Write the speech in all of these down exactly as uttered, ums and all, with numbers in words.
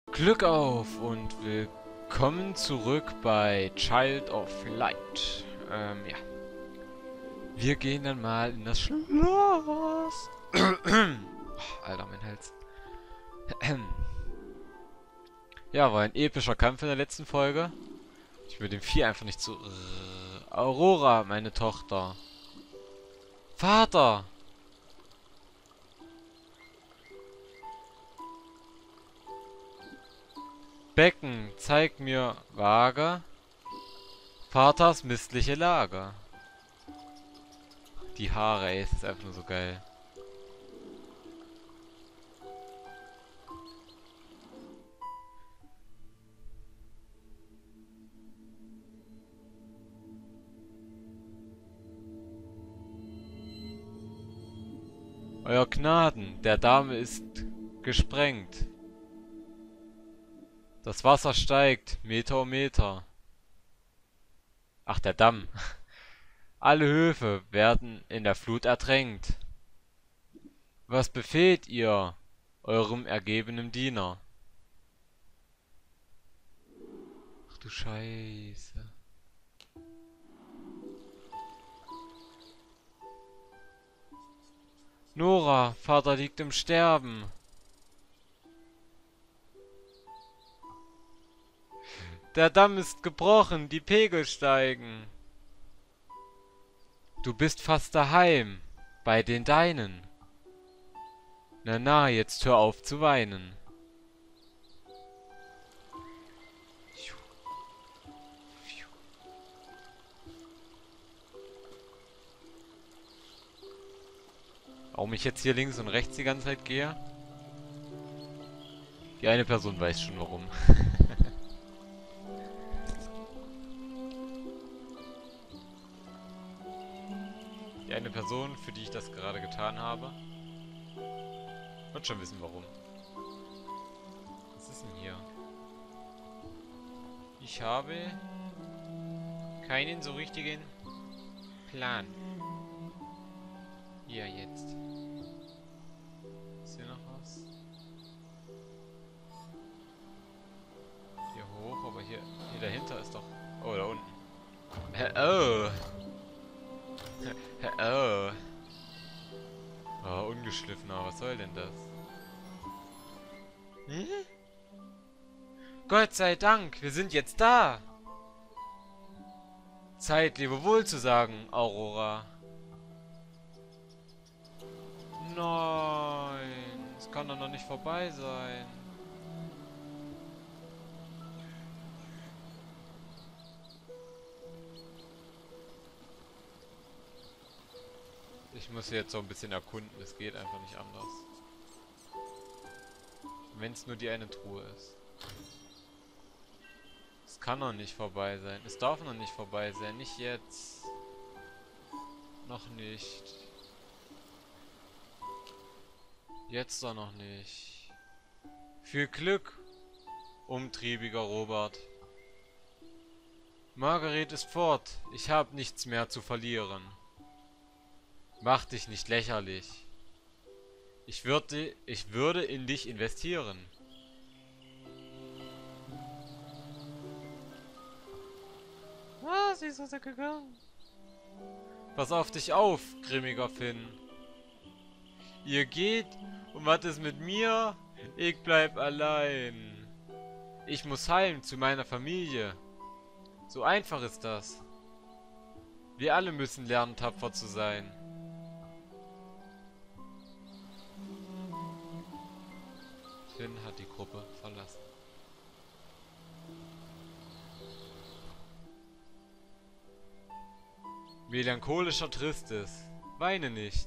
Glück auf und willkommen zurück bei Child of Light. Ähm, ja. Wir gehen dann mal in das Schloss. Oh, Alter, mein Hals. Ja, war ein epischer Kampf in der letzten Folge. Ich will dem Vieh einfach nicht zu... Aurora, meine Tochter. Vater! Becken, zeig mir Waage. Vaters missliche Lage. Die Haare, ey, es ist einfach nur so geil. Euer Gnaden, der Dame ist gesprengt. Das Wasser steigt, Meter um Meter. Ach, der Damm. Alle Höfe werden in der Flut ertränkt. Was befehlt ihr eurem ergebenen Diener? Ach du Scheiße. Nora, Vater liegt im Sterben. Der Damm ist gebrochen, die Pegel steigen. Du bist fast daheim, bei den Deinen. Na na, jetzt hör auf zu weinen. Warum ich jetzt hier links und rechts die ganze Zeit gehe? Die eine Person weiß schon warum. Die eine Person, für die ich das gerade getan habe, wird schon wissen warum. Was ist denn hier? Ich habe keinen so richtigen Plan. Hier jetzt. Ist hier noch was? Hier hoch, aber hier, hier dahinter ist doch... Oh, da unten. Oh. Oh. Oh, ungeschliffener, was soll denn das? Hm? Gott sei Dank, wir sind jetzt da! Zeit, Lebewohl zu sagen, Aurora. Nein, es kann doch noch nicht vorbei sein. Ich muss jetzt so ein bisschen erkunden, es geht einfach nicht anders. Wenn es nur die eine Truhe ist. Es kann noch nicht vorbei sein. Es darf noch nicht vorbei sein. Nicht jetzt. Noch nicht. Jetzt doch noch nicht. Viel Glück, umtriebiger Robert. Margaret ist fort. Ich habe nichts mehr zu verlieren. Mach dich nicht lächerlich. Ich würde, ich würde in dich investieren. Ah, sie ist gegangen. Pass auf dich auf, grimmiger Finn. Ihr geht und was ist mit mir? Ich bleib allein. Ich muss heim zu meiner Familie. So einfach ist das. Wir alle müssen lernen, tapfer zu sein. Finn hat die Gruppe verlassen. Melancholischer Tristes, weine nicht.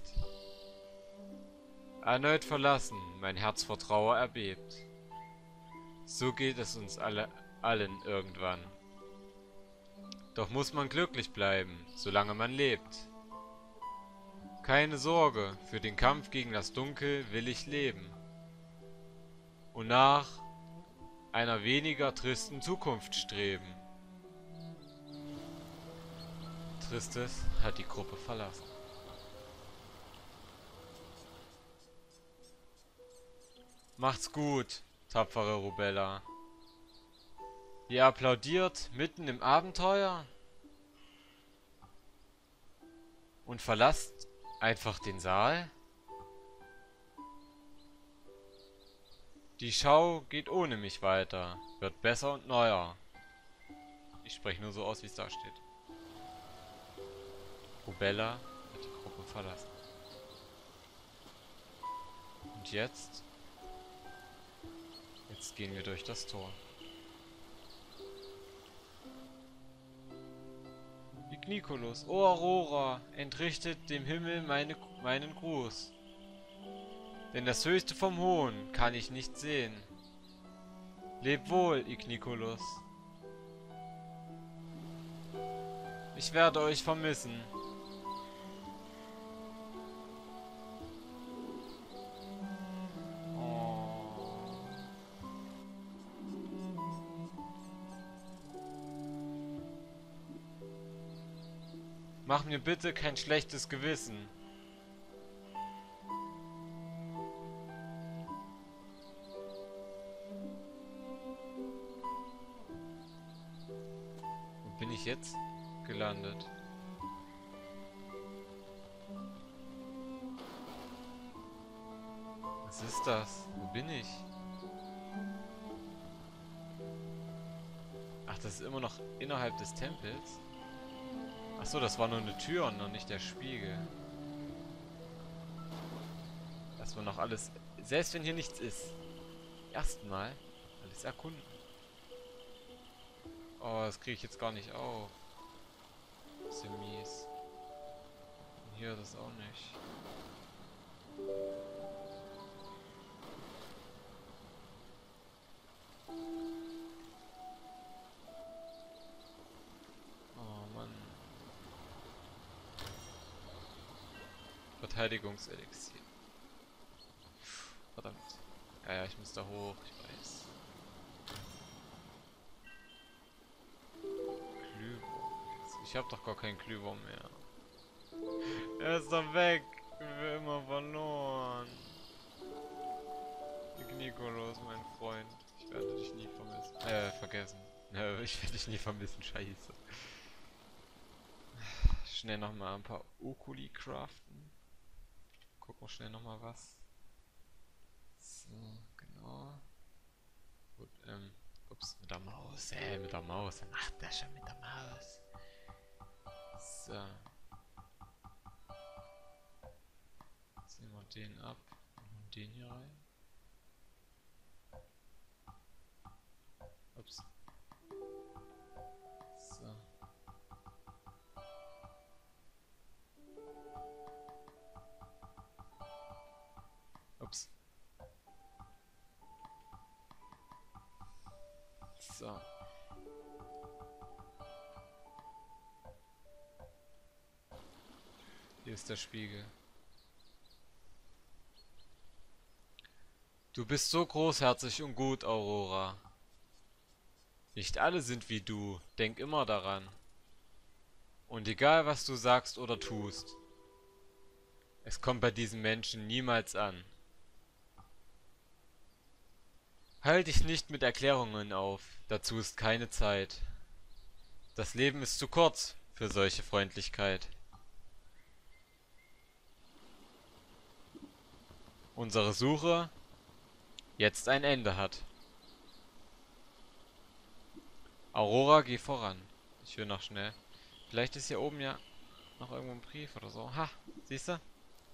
Erneut verlassen, mein Herz vor Trauer erbebt. So geht es uns alle, allen irgendwann. Doch muss man glücklich bleiben, solange man lebt. Keine Sorge, für den Kampf gegen das Dunkel will ich leben. Und nach einer weniger tristen Zukunft streben. Tristes hat die Gruppe verlassen. Macht's gut. tapfere Rubella. Ihr applaudiert mitten im Abenteuer und verlasst einfach den Saal. Die Schau geht ohne mich weiter, wird besser und neuer. Ich spreche nur so aus, wie es da steht. Rubella hat die Gruppe verlassen. Und jetzt? Jetzt gehen wir durch das Tor. Igniculus, o Aurora, entrichtet dem Himmel meine, meinen Gruß. Denn das Höchste vom Hohen kann ich nicht sehen. Leb wohl, Igniculus. Ich werde euch vermissen. Oh. Mach mir bitte kein schlechtes Gewissen. Wo bin ich jetzt gelandet? Was ist das? Wo bin ich? Ach, das ist immer noch innerhalb des Tempels? Achso, das war nur eine Tür und noch nicht der Spiegel. Dass wir noch alles... Selbst wenn hier nichts ist. Erstmal alles erkunden. Oh, das kriege ich jetzt gar nicht auf. Bisschen mies. Und hier das auch nicht. Oh Mann. Verteidigungselixier. Verdammt. Ja, ja, ich muss da hoch, ich weiß. Glühwurm. Ich hab doch gar keinen Glühwurm mehr. Er ist doch weg. Wir immer verloren. Igniculus, mein Freund. Ich werde dich nie vermissen. Äh, vergessen. Ja, ich werde dich nie vermissen, scheiße. Schnell nochmal ein paar Oculi craften. Gucken wir schnell nochmal was. So, genau. Gut, ähm, ups, mit der Maus, äh, mit der Maus. Er macht das schon mit der Maus. So. Jetzt nehmen wir den ab und den hier rein. Ups. So. Ups. So. Hier ist der Spiegel. Du bist so großherzig und gut, Aurora. Nicht alle sind wie du, denk immer daran. Und egal, was du sagst oder tust, es kommt bei diesen Menschen niemals an. Halt dich nicht mit Erklärungen auf, dazu ist keine Zeit. Das Leben ist zu kurz für solche Freundlichkeit. Unsere Suche jetzt ein Ende hat. Aurora, geh voran. Ich will noch schnell. Vielleicht ist hier oben ja noch irgendwo ein Brief oder so. Ha, siehst du?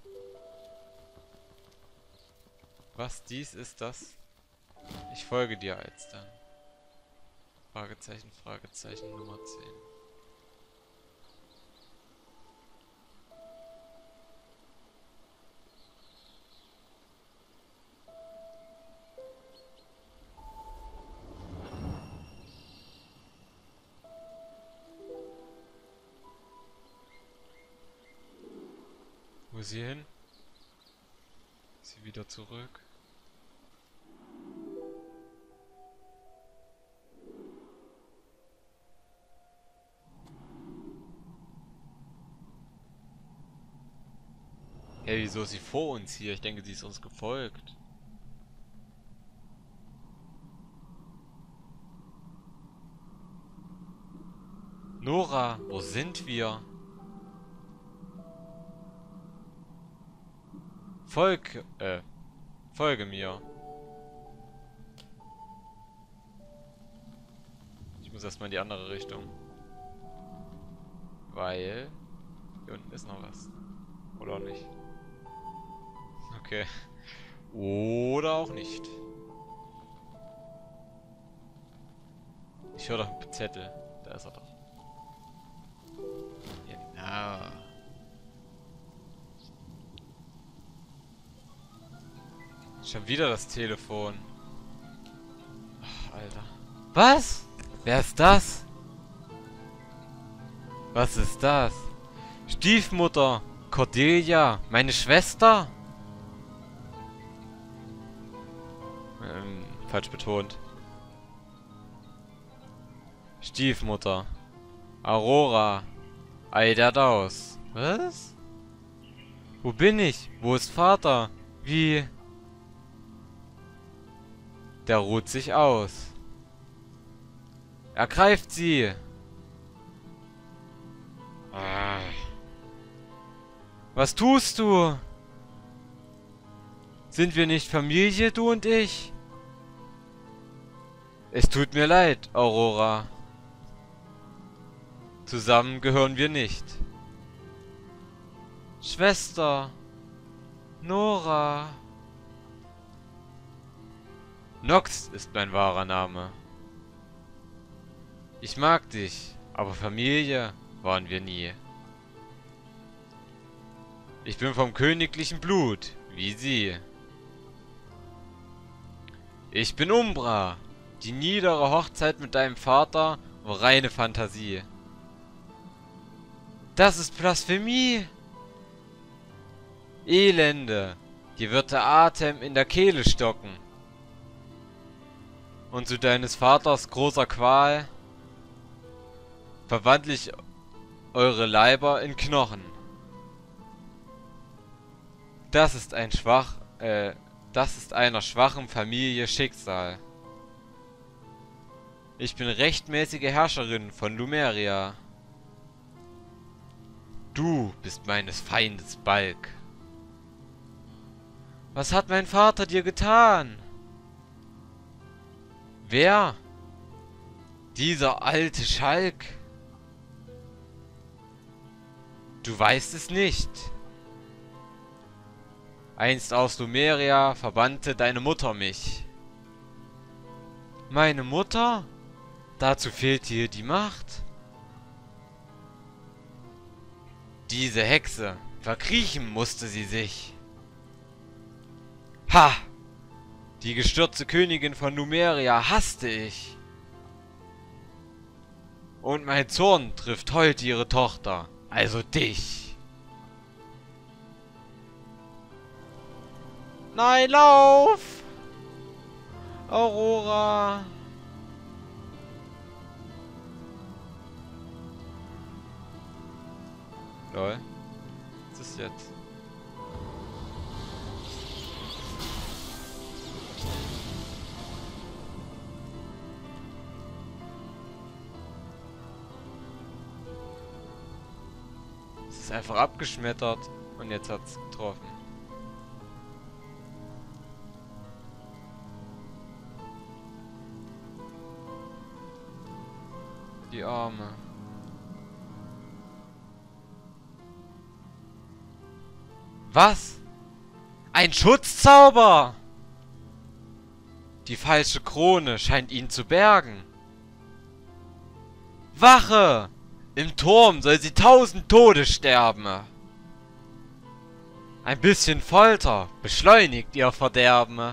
Was dies ist das? Ich folge dir alsdann. Fragezeichen, Fragezeichen Nummer zehn. Wo ist sie hin? Ist sie wieder zurück? Hey, wieso ist sie vor uns hier? Ich denke, sie ist uns gefolgt. Nora, wo sind wir? Folg, äh, folge mir. Ich muss erstmal in die andere Richtung. Weil hier unten ist noch was. Oder auch nicht. Okay. Oder auch nicht. Ich höre doch einen Zettel. Da ist er doch. Genau. Schon wieder das Telefon. Ach, Alter. Was? Wer ist das? Was ist das? Stiefmutter. Cordelia. Meine Schwester? Ähm, falsch betont. Stiefmutter. Aurora. Eiderdaus. Was? Wo bin ich? Wo ist Vater? Wie? Der ruht sich aus. Ergreift sie! Ah. Was tust du? Sind wir nicht Familie, du und ich? Es tut mir leid, Aurora. Zusammen gehören wir nicht. Schwester. Nora. Nox ist mein wahrer Name. Ich mag dich, aber Familie waren wir nie. Ich bin vom königlichen Blut, wie sie. Ich bin Umbra. Die niedere Hochzeit mit deinem Vater war reine Fantasie. Das ist Blasphemie. Elende. Dir wird der Atem in der Kehle stocken. Und zu deines Vaters großer Qual verwandle ich eure Leiber in Knochen. Das ist ein schwach, äh, das ist einer schwachen Familie Schicksal. Ich bin rechtmäßige Herrscherin von Lumeria. Du bist meines Feindes Balk. Was hat mein Vater dir getan? Wer? Dieser alte Schalk? Du weißt es nicht. Einst aus Lumeria verbannte deine Mutter mich. Meine Mutter? Dazu fehlt dir die Macht. Diese Hexe, verkriechen musste sie sich. Ha! Die gestürzte Königin von Lumeria hasste ich. Und mein Zorn trifft heute ihre Tochter, also dich. Nein, lauf! Aurora! Lol. Was ist jetzt? Es ist einfach abgeschmettert und jetzt hat's getroffen. Die Arme. Was? Ein Schutzzauber! Die falsche Krone scheint ihn zu bergen. Wache! Im Turm soll sie tausend Tode sterben. Ein bisschen Folter beschleunigt ihr Verderben.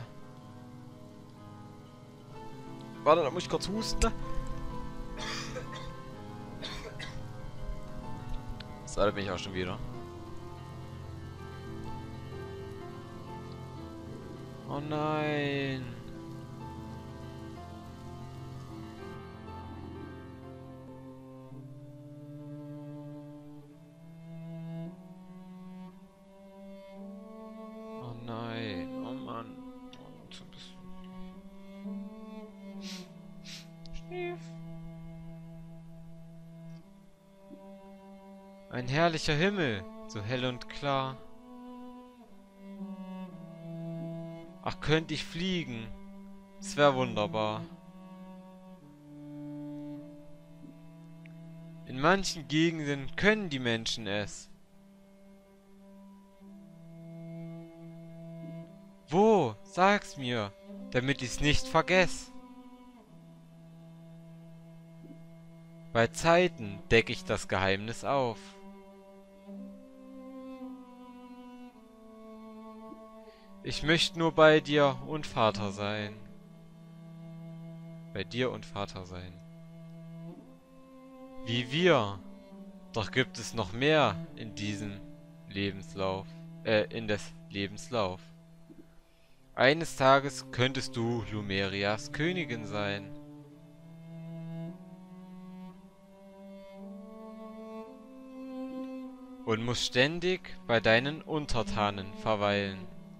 Warte, da muss ich kurz husten. So, da bin ich auch schon wieder. Oh nein. Oh nein. Oh Mann. Oh, so ein bisschen. Schnief. Ein herrlicher Himmel, so hell und klar. Ach, könnte ich fliegen. Es wäre wunderbar. In manchen Gegenden können die Menschen es. Wo? Sag's mir, damit ich's nicht vergess. Bei Zeiten deck ich das Geheimnis auf. Ich möchte nur bei dir und Vater sein. Bei dir und Vater sein. Wie wir. Doch gibt es noch mehr in diesem Lebenslauf. Äh, in des Lebenslauf. Eines Tages könntest du Lumerias Königin sein. Und musst ständig bei deinen Untertanen verweilen.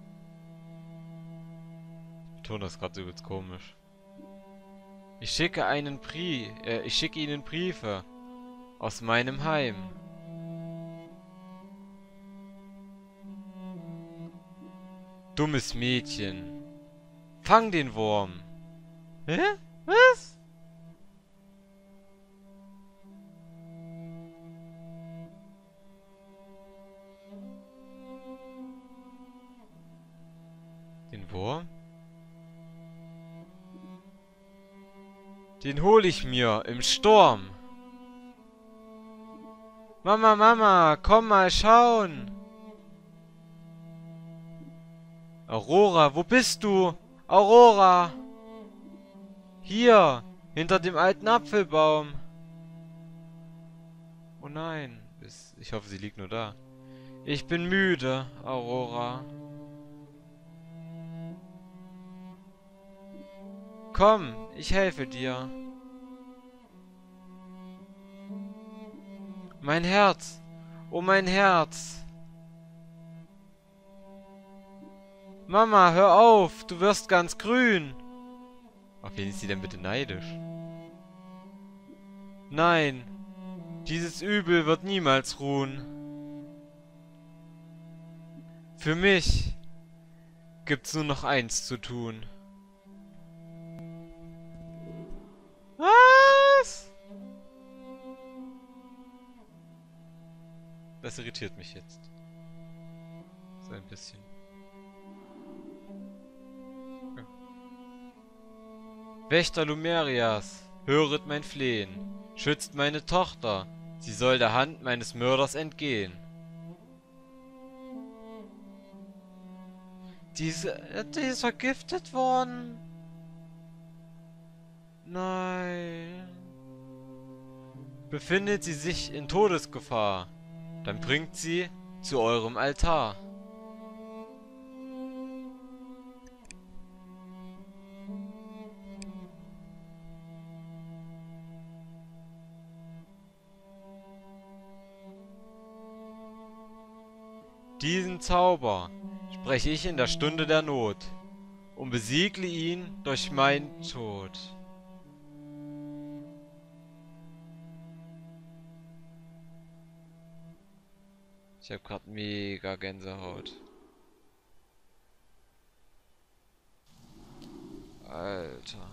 Ich tue das gerade übelst komisch. Ich schicke einen Brief, äh, ich schicke ihnen Briefe aus meinem Heim. Dummes Mädchen. Fang den Wurm. Hä? Was? Den Wurm? Den hol ich mir im Sturm. Mama, Mama, komm mal schauen. Aurora, wo bist du? Aurora! Hier, hinter dem alten Apfelbaum. Oh nein, ich hoffe, sie liegt nur da. Ich bin müde, Aurora. Komm, ich helfe dir. Mein Herz, oh mein Herz. Mama, hör auf, du wirst ganz grün. Auf wen ist sie denn bitte neidisch? Nein, dieses Übel wird niemals ruhen. Für mich gibt's nur noch eins zu tun. Was? Das irritiert mich jetzt. So ein bisschen. Ja. Wächter Lumerias, höret mein Flehen. Schützt meine Tochter. Sie soll der Hand meines Mörders entgehen. Diese, die ist vergiftet worden. Nein. Befindet sie sich in Todesgefahr, dann bringt sie zu eurem Altar. Diesen Zauber spreche ich in der Stunde der Not und besiegle ihn durch meinen Tod. Ich hab grad mega Gänsehaut. Alter.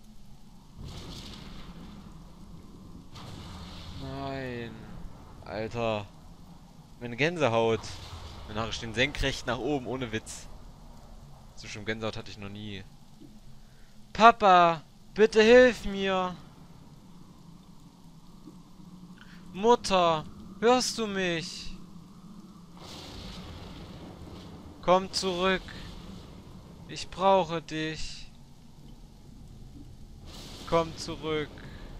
Nein. Alter. Meine Gänsehaut. Meine Haare stehen senkrecht nach oben, ohne Witz. So schlimm Gänsehaut hatte ich noch nie. Papa, bitte hilf mir. Mutter, hörst du mich? Komm zurück. Ich brauche dich. Komm zurück.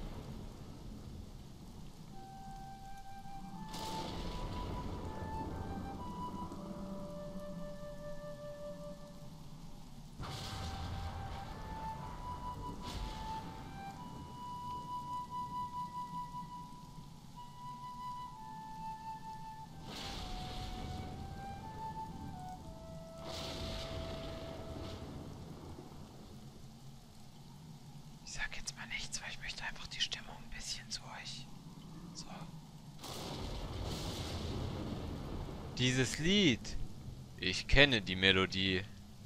Ich sag jetzt mal nichts, weil ich möchte einfach die Stimmung ein bisschen zu euch. So. Dieses Lied. Ich kenne die Melodie.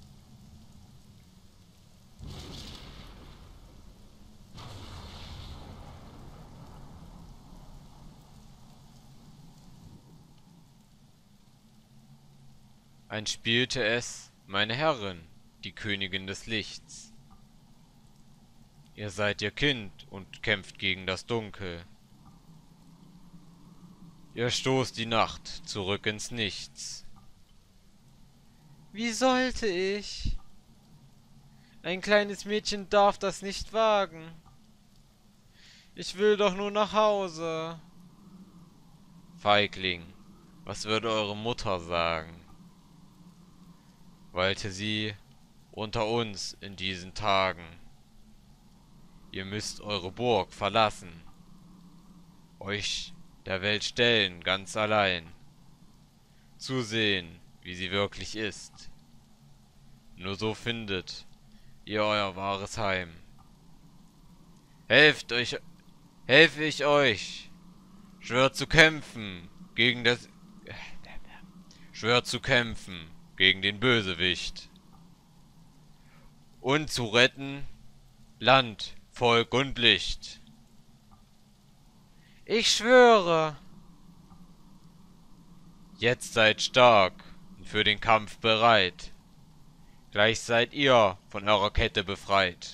Einst spielte es, meine Herrin, die Königin des Lichts. Ihr seid ihr Kind und kämpft gegen das Dunkel. Ihr stoßt die Nacht zurück ins Nichts. Wie sollte ich? Ein kleines Mädchen darf das nicht wagen. Ich will doch nur nach Hause. Feigling, was würde eure Mutter sagen? Weilte sie unter uns in diesen Tagen. Ihr müsst eure Burg verlassen, euch der Welt stellen ganz allein, zusehen, wie sie wirklich ist. Nur so findet ihr euer wahres Heim. Helft euch, helfe ich euch, schwört zu kämpfen gegen das, schwört zu kämpfen gegen den Bösewicht und zu retten Land, Volk und Licht. Ich schwöre. Jetzt seid stark und für den Kampf bereit. Gleich seid ihr von eurer Kette befreit.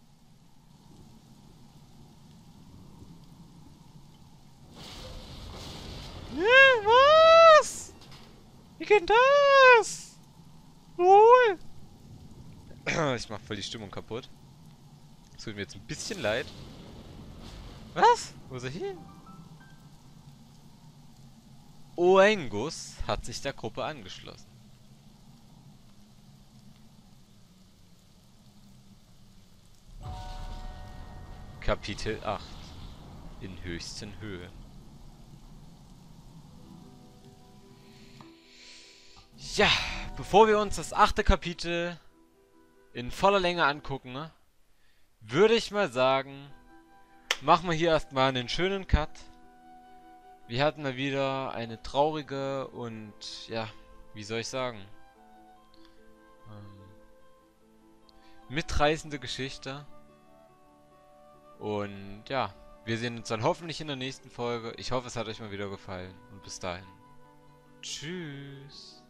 Was? Wie geht das? Wohl. Ich mach voll die Stimmung kaputt. Es tut mir jetzt ein bisschen leid. Was? Wo ist er hin? Oengus hat sich der Gruppe angeschlossen. Kapitel acht. In höchsten Höhen. Ja, bevor wir uns das achte Kapitel in voller Länge angucken, ne, würde ich mal sagen, machen wir hier erstmal einen schönen Cut. Wir hatten mal wieder eine traurige und, ja, wie soll ich sagen, ähm, mitreißende Geschichte. Und ja, wir sehen uns dann hoffentlich in der nächsten Folge. Ich hoffe, es hat euch mal wieder gefallen. Und bis dahin. Tschüss.